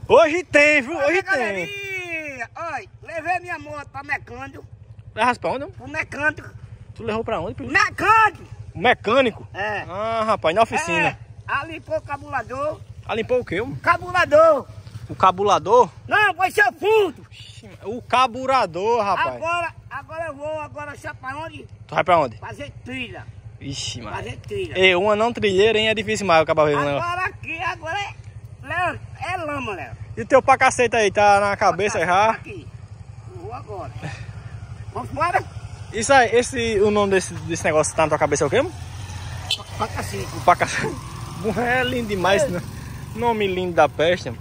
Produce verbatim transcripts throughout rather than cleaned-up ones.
Hoje tem, viu? Hoje Olha, tem. galerinha. Olha, levei minha moto pra mecânico. Levas pra onde? Pro mecânico. Tu levou pra onde? Filho? Mecânico! O mecânico? É. Ah, rapaz, na oficina. É. Ali limpou o cabulador. Ah, limpou o quê? O Cabulador. o cabulador? Não, foi seu fundo. O carburador, rapaz. Agora, agora eu vou, agora sabe pra onde? Tu vai pra onde? Fazer trilha. Ixi, mano. Fazer trilha. Ei, uma não trilheira, hein? É difícil mais o cabo né? Agora aqui, agora é, Léo, é lama, Léo. E o teu pra cacete aí, tá na cabeça já? Aqui. Vou agora. Vamos embora? Isso aí, esse, o nome desse, desse negócio que tá na tua cabeça é o quê? Pra cacete. O pra cacete. É lindo demais, né? Nome lindo da peste.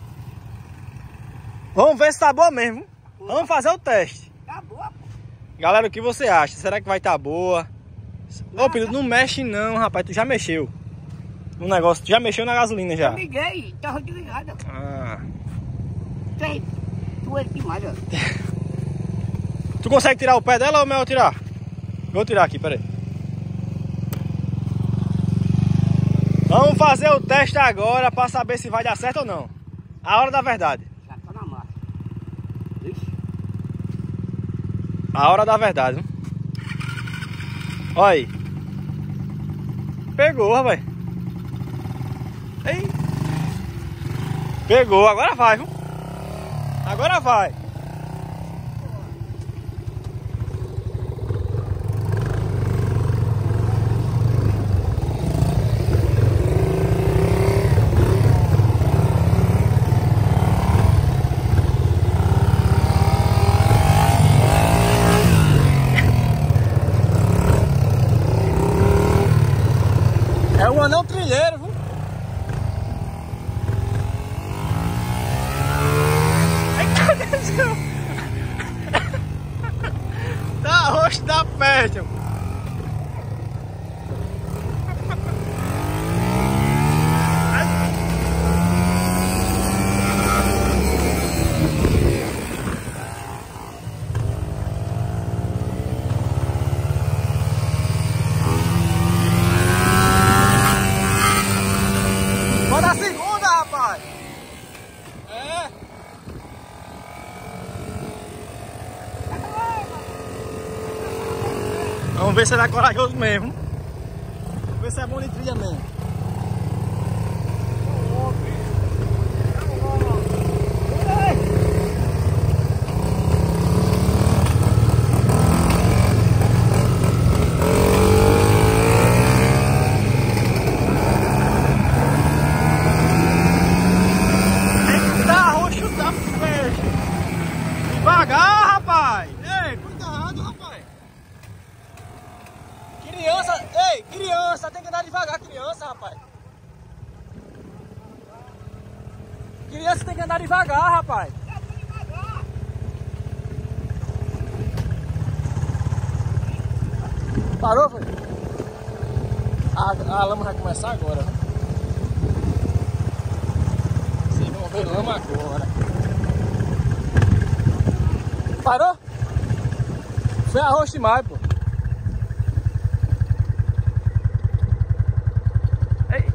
Vamos ver se tá boa mesmo. Vamos fazer o teste. Tá boa, pô. Galera, o que você acha? Será que vai tá boa? Ô, Pedro, não mexe não, rapaz. Tu já mexeu no negócio. Tu já mexeu na gasolina já? Eu liguei, tava desligada. Ah. Tem, tu é demais, ó. Tu consegue tirar o pé dela ou melhor tirar? Vou tirar aqui, peraí. Vamos fazer o teste agora pra saber se vai dar certo ou não. A hora da verdade. Já tá na massa. Ixi. A hora da verdade, viu? Olha aí. Pegou, rapaz. Ei. Pegou, agora vai, viu? Agora vai. É um anão trilheiro, viu? Eita, desceu. Tá roxo da peste. Bora a segunda, rapaz! É! Vamos ver se ele é corajoso mesmo. Vamos ver se é bom de trilha mesmo. Devagar, rapaz! Ei, cuidado, rapaz! Criança, ei, criança, tem que andar devagar, criança, rapaz! Criança tem que andar devagar, rapaz! Parou, foi? A, a lama vai começar agora, né? Vocês vão ver lama agora. Parou? Foi arroz demais, pô. Ei.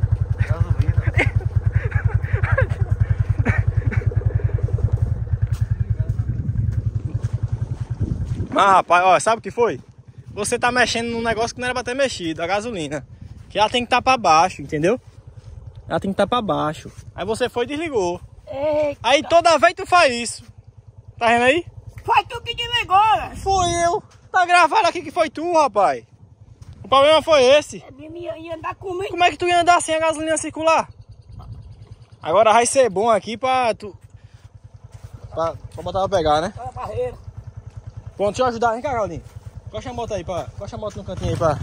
Mas rapaz, ó, sabe o que foi? Você tá mexendo num negócio que não era pra ter mexido, a gasolina. Que ela tem que estar pra baixo, entendeu? Ela tem que estar pra baixo. Aí você foi e desligou. Eita. Aí toda vez tu faz isso. Tá vendo aí? Foi tu que desligou, né? Foi eu. Tá gravado aqui que foi tu, rapaz. O problema foi esse. É mesmo, ia, ia andar comigo. Como é que tu ia andar sem a gasolina circular? Agora vai ser bom aqui pra tu... Pra, pra botar pra pegar, né? Olha a barreira. Pronto, deixa eu ajudar. Vem cá, Galdinho. Coxa a moto aí, pra... Coxa a moto no cantinho aí, pra...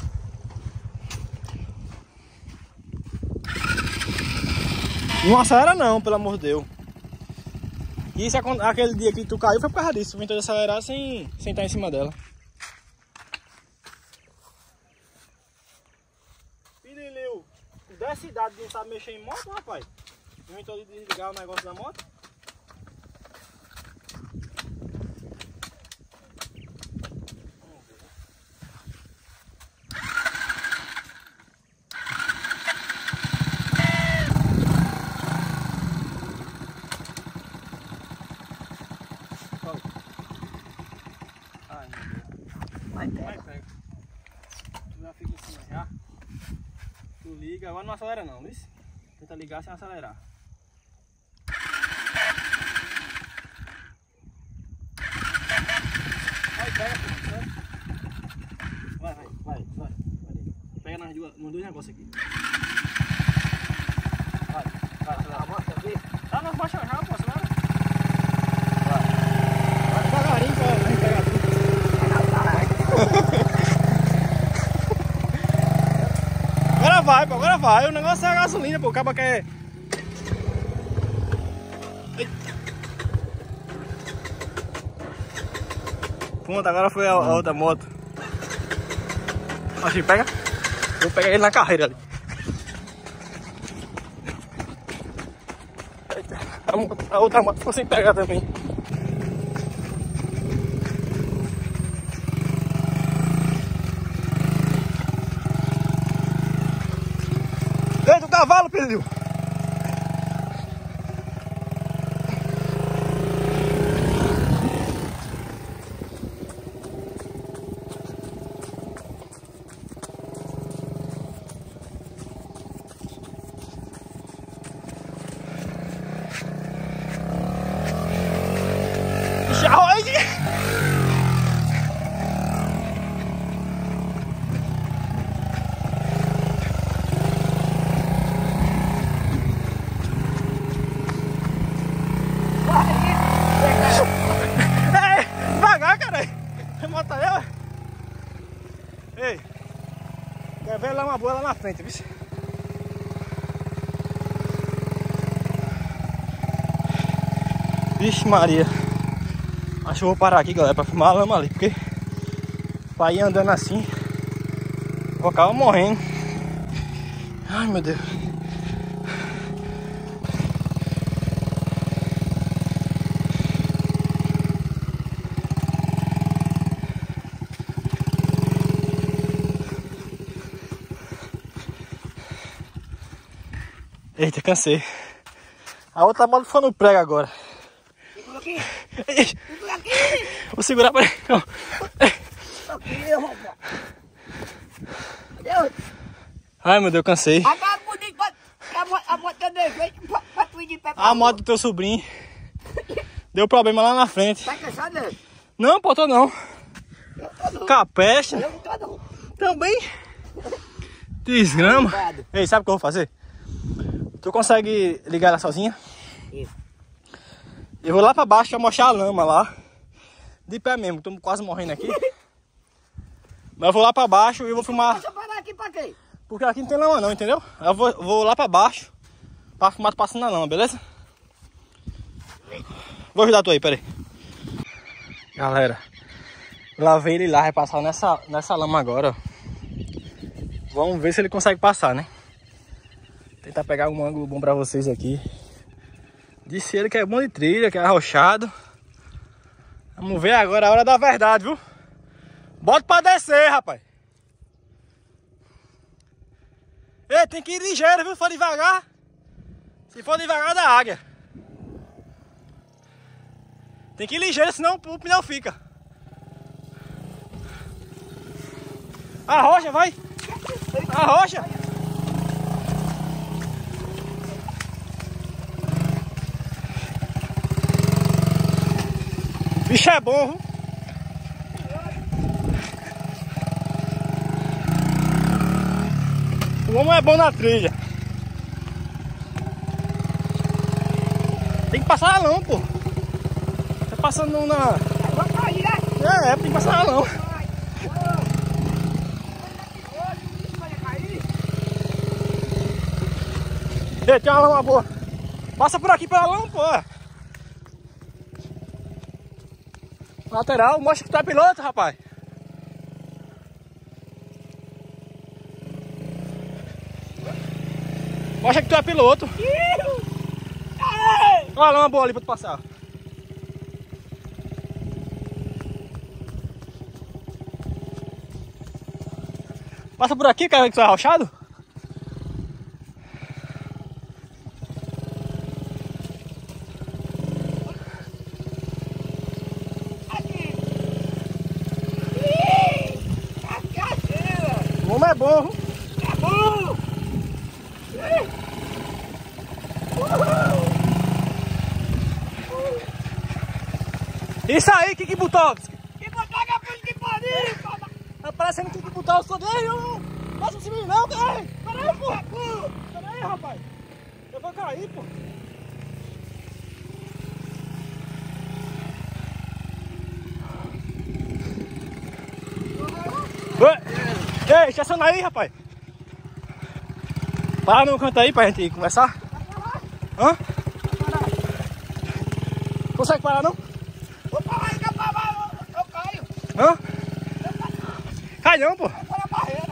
Não acelera não, pelo amor de Deus. E isso, aquele dia que tu caiu foi por causa disso. Tu tentou acelerar sem, sem estar em cima dela. Pirilil, dessa idade de não sabe mexer em moto, rapaz? Inventou de desligar o negócio da moto? Vai, Vai, pega. pega. Tu já fica em cima já. Tu liga, agora não acelera não, viu? Tenta ligar sem acelerar. Vai, pega, pô. Vai, vai, vai, vai. Pega nas duas, nos dois negócios aqui. Vai, vai, acelera. A moto aqui. Tá nas baixas já, pô, acelera. Vai. Vai devagarinho pra gente pegar tudo. Agora vai, pô, agora vai. O negócio é a gasolina, pô. O cabo quer. Pronto, agora foi a, a outra moto. Assim, pega. Vou pegar ele na carreira ali. A, a outra moto ficou sem pegar também. Eita, o cavalo, Pedro! Ei, quer ver lá uma boa lá na frente, viu? Vixe Maria. Acho que eu vou parar aqui, galera, pra filmar a lama ali, porque pra ir andando assim eu acabo morrendo. Ai, meu Deus. Eita, cansei. A outra moto foi no prego agora. Segura aqui. Segura aqui. Vou segurar pra ele. Aqui, rapaz. Deus. Ai, meu Deus, cansei. Agora bonito, a moto, a moto também veio pra, pra tu ir de pé pra A moto do teu sobrinho deu problema lá na frente. Tá cansado, né? Não, pô, tô não. Eu tô não. Capeste. Eu não tô não. Também. Desgrama. Ei, sabe o que eu vou fazer? Tu consegue ligar ela sozinha? Isso. Eu vou lá pra baixo pra mostrar a lama lá. De pé mesmo, tô quase morrendo aqui. Mas eu vou lá pra baixo e vou filmar. Deixa eu parar aqui pra quê? Porque aqui não tem lama não, entendeu? Eu vou, vou lá pra baixo pra filmar tu passando na lama, beleza? Vou ajudar tu aí, pera aí. Galera, lavei ele lá, vai passar nessa, nessa lama agora, ó. Vamos ver se ele consegue passar, né? Tentar pegar um ângulo bom pra vocês aqui. Disse ele que é bom de trilha, que é arrochado. Vamos ver agora a hora da verdade, viu? Bota pra descer, rapaz. Ei, tem que ir ligeiro, viu? Se for devagar. Se for devagar, da águia. Tem que ir ligeiro, senão o pneu fica. Arrocha, vai. Arrocha. Bicho é bom, viu? O homem é bom na trilha. Tem que passar a lama, pô. Tá passando na... Vai cair, né? É, é, tem que passar a lama. Vai. Vai cair. Ei, tem uma lama boa. Passa por aqui pela lama, pô. Lateral, mostra que tu é piloto, rapaz. Mostra que tu é piloto. Olha a lama boa ali pra tu passar. Passa por aqui, cara, que tu é arrochado. bom. É bom. Isso aí, Kiki Butovski. Que botar a frente que pariu, cara. Tá parecendo Kiki Butovski. Ei, eu não posso subir não, cara. Pera aí, pô. Pera aí, rapaz. Eu vou cair, pô. Ei, estaciona aí, rapaz. Para no canto aí pra gente conversar. Hã? Consegue parar não? Vou parar aí, que eu parar, eu caio. Hã? Cai não, pô. Vou parar a barreira.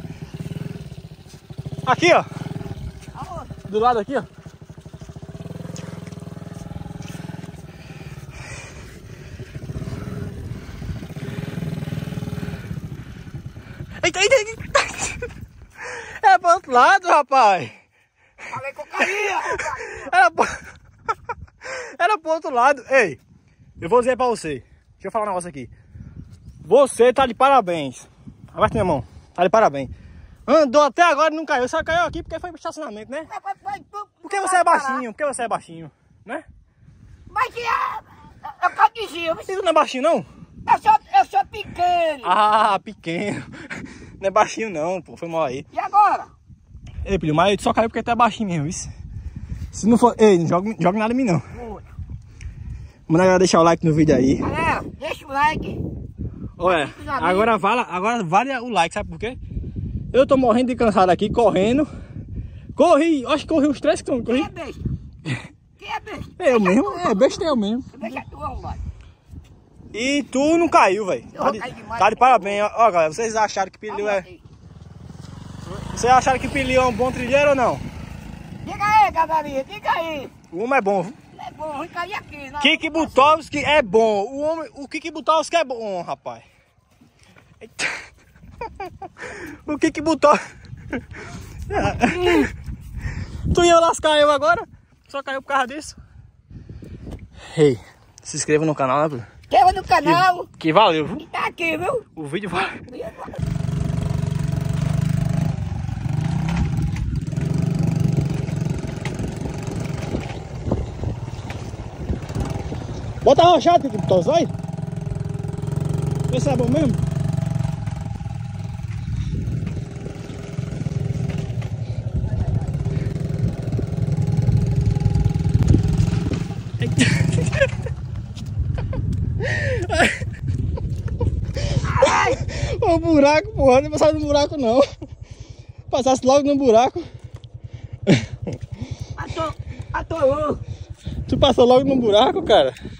Aqui, ó. Aonde? Do lado aqui, ó. Eita, eita, eita. É pro outro lado, rapaz. Falei que eu caía. Era pro... Era pro outro lado. Ei, eu vou dizer pra você. Deixa eu falar um negócio aqui. Você tá de parabéns. Abaixo minha mão. Tá de parabéns. Andou até agora e não caiu. Só caiu aqui porque foi pro estacionamento, né? Porque você é baixinho. Porque você é baixinho, né? Mas que é... Eu caio de giro. Você não é baixinho, não? Eu sou, eu sou pequeno. Ah, pequeno. Não é baixinho, não, pô. Foi mal aí. E agora? Ei, filho, mas ele só caiu porque tu é baixinho mesmo, isso. Se não for... Ei, não joga, joga nada em mim, não. Manda a galera deixar o like no vídeo aí. Galera, deixa o like. Olha, agora vale, agora vale o like, sabe por quê? Eu tô morrendo de cansado aqui, correndo. Corri, acho que corri uns três quilômetros. Quem é besta? Quem é besta? Eu mesmo, é besta eu mesmo. Deixa tu arrumar. E tu não caiu, velho. Eu Tá de, caí demais. tá de parabéns. Ó, ó, galera, vocês acharam que Pilil é... Vocês acharam que Pilil é um bom trilheiro ou não? Diga aí, galerinha, diga aí. O homem é bom, viu? É bom, ruim cair aqui. Não. Kiki Butovski é bom. O homem, o Kiki Butovski é bom, rapaz. Eita. O Kiki Butovski... Tu ia lascar eu agora? Só caiu por causa disso. Ei, hey, se inscreva no canal, né, Bruno? Inscreva no canal. Que, que valeu, viu? E tá aqui, viu? O vídeo vai. Bota a rochada aqui, Butovski, vai. Vê se é bom mesmo. O buraco, porra, não passasse no buraco não. Passasse logo no buraco. Atolou. Tu passou logo no buraco, cara.